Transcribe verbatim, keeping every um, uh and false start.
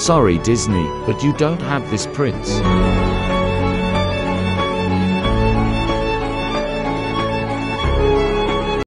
Sorry Disney, but you don't have this prince.